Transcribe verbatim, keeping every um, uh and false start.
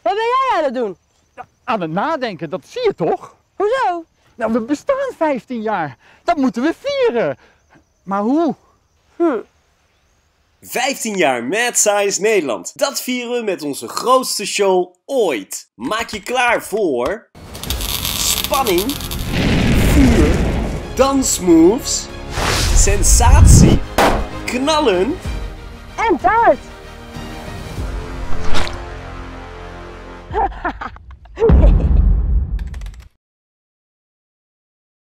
Wat ben jij aan het doen? Ja, aan het nadenken, dat zie je toch? Hoezo? Nou, we bestaan vijftien jaar. Dat moeten we vieren. Maar hoe? Hm. vijftien jaar Mad Science Nederland. Dat vieren we met onze grootste show ooit. Maak je klaar voor spanning, vuur, dansmoves, sensatie, knallen En taart!